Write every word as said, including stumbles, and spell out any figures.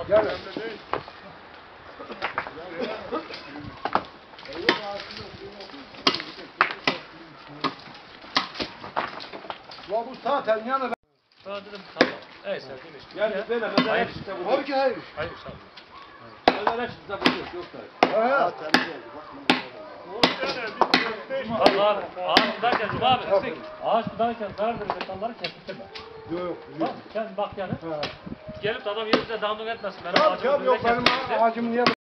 Gel. Ya bu zaten yanı. Ben dedim tamam. Neyse demiş. Yani böyle mezara çıktı bu. Abi ki hayır. Hayır sağ ol. Mezara çıktı bu yok da. He. Abi abi. Ağaç budarken Cuma abi. Eksik. Ağaç budarken zarar verecek dalları kestirme. Yok yok. Bak sen bak yani. He. Gelip de adam yerinde damluk etmesin. Benim Tabii ağacımı tabii yok böyle benim kestirdi. ağacım niye